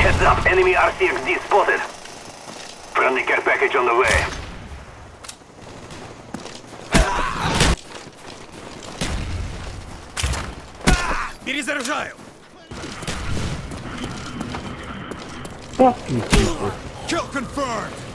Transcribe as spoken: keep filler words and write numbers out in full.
Heads up, enemy R C X D spotted. Friendly care package on the way. Перезаряжаю! Fucking people. Kill confirmed!